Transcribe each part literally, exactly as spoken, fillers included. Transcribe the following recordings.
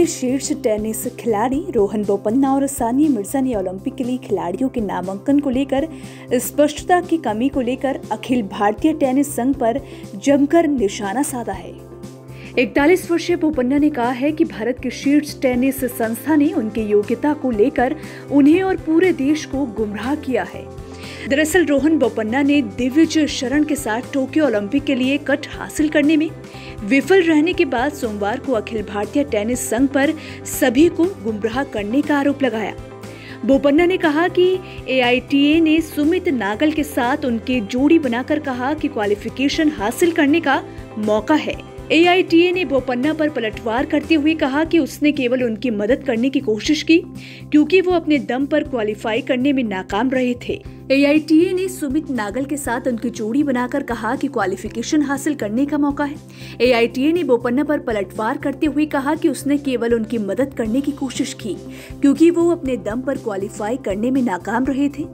के शीर्ष टेनिस खिलाड़ी रोहन बोपन्ना और सानिया मिर्जा ने ओलंपिक के लिए खिलाड़ियों के नामांकन को लेकर स्पष्टता की कमी को लेकर अखिल भारतीय टेनिस संघ पर जमकर निशाना साधा है। इकतालीस वर्षीय बोपन्ना ने कहा है कि भारत के शीर्ष टेनिस संस्था ने उनकी योग्यता को लेकर उन्हें और पूरे देश को गुमराह किया है। दरअसल रोहन बोपन्ना ने दिविज शरण के साथ टोक्यो ओलंपिक के लिए कट हासिल करने में विफल रहने के बाद सोमवार को अखिल भारतीय टेनिस संघ पर सभी को गुमराह करने का आरोप लगाया। बोपन्ना ने कहा कि ए आई टी ए ने सुमित नागल के साथ उनकी जोड़ी बनाकर कहा कि क्वालिफिकेशन हासिल करने का मौका है। ए आई टी ए ने बोपन्ना पर पलटवार करते हुए कहा कि उसने केवल उनकी मदद करने की कोशिश की क्योंकि वो अपने दम पर क्वालिफाई करने में नाकाम रहे थे। ए आई टी ए ने सुमित नागल के साथ उनकी जोड़ी बनाकर कहा कि क्वालिफिकेशन हासिल करने का मौका है। ए आई टी ए ने बोपन्ना पर पलटवार करते हुए कहा कि उसने केवल उनकी मदद करने की कोशिश की क्योंकि वो अपने दम पर क्वालिफाई करने में नाकाम रहे थे।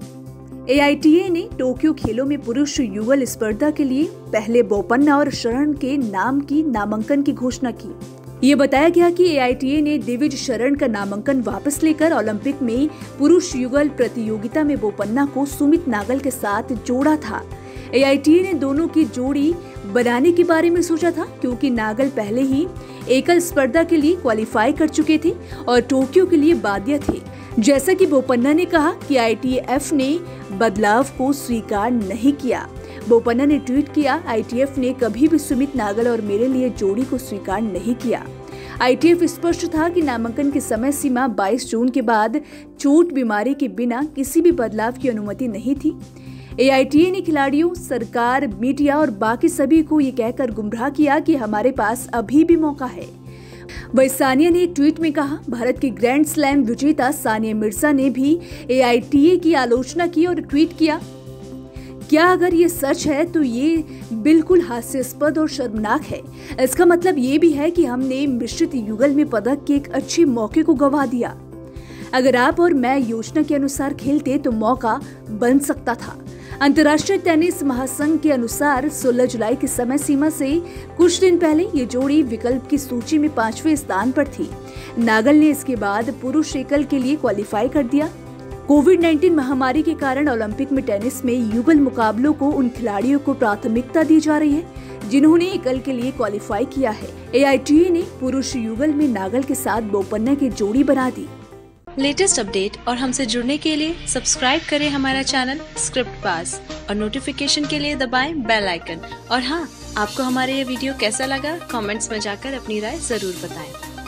ए आई टी ए ने टोक्यो खेलों में पुरुष युगल स्पर्धा के लिए पहले बोपन्ना और शरण के नाम की नामांकन की घोषणा की। ये बताया गया कि ए आई टी ए ने दिविज शरण का नामांकन वापस लेकर ओलंपिक में पुरुष युगल प्रतियोगिता में बोपन्ना को सुमित नागल के साथ जोड़ा था। ए आई टी ए ने दोनों की जोड़ी बनाने के बारे में सोचा था क्योंकि नागल पहले ही एकल स्पर्धा के लिए क्वालिफाई कर चुके थे और टोक्यो के लिए बाध्य थे। जैसा कि बोपन्ना ने कहा कि आई टी एफ ने बदलाव को स्वीकार नहीं किया। बोपन्ना ने ट्वीट किया, आई टी एफ ने कभी भी सुमित नागल और मेरे लिए जोड़ी को स्वीकार नहीं किया। आई टी एफ स्पष्ट था कि नामांकन की समय सीमा बाईस जून के बाद चोट बीमारी के बिना किसी भी बदलाव की अनुमति नहीं थी। ए आई टी ए ने खिलाड़ियों, सरकार, मीडिया और बाकी सभी को ये कहकर गुमराह किया कि हमारे पास अभी भी मौका है। वही सानिया ने एक ट्वीट में कहा, भारत की ग्रैंड स्लैम विजेता सानिया मिर्जा ने भी ए आई टी ए की आलोचना की और ट्वीट किया, क्या अगर ये सच है तो ये बिल्कुल हास्यास्पद और शर्मनाक है। इसका मतलब ये भी है कि हमने मिश्रित युगल में पदक के एक अच्छे मौके को गंवा दिया। अगर आप और मैं योजना के अनुसार खेलते तो मौका बन सकता था। अंतर्राष्ट्रीय टेनिस महासंघ के अनुसार सोलह जुलाई की समय सीमा से कुछ दिन पहले ये जोड़ी विकल्प की सूची में पांचवें स्थान पर थी। नागल ने इसके बाद पुरुष एकल के लिए क्वालिफाई कर दिया। कोविड उन्नीस महामारी के कारण ओलंपिक में टेनिस में युगल मुकाबलों को उन खिलाड़ियों को प्राथमिकता दी जा रही है जिन्होंने एकल के लिए क्वालिफाई किया है। ए आई टी ए ने पुरुष युगल में नागल के साथ बोपन्ना की जोड़ी बना दी। लेटेस्ट अपडेट और हमसे जुड़ने के लिए सब्सक्राइब करें हमारा चैनल स्क्रिप्ट पास और नोटिफिकेशन के लिए दबाएं बेल आइकन। और हाँ, आपको हमारे ये वीडियो कैसा लगा कमेंट्स में जाकर अपनी राय जरूर बताएं।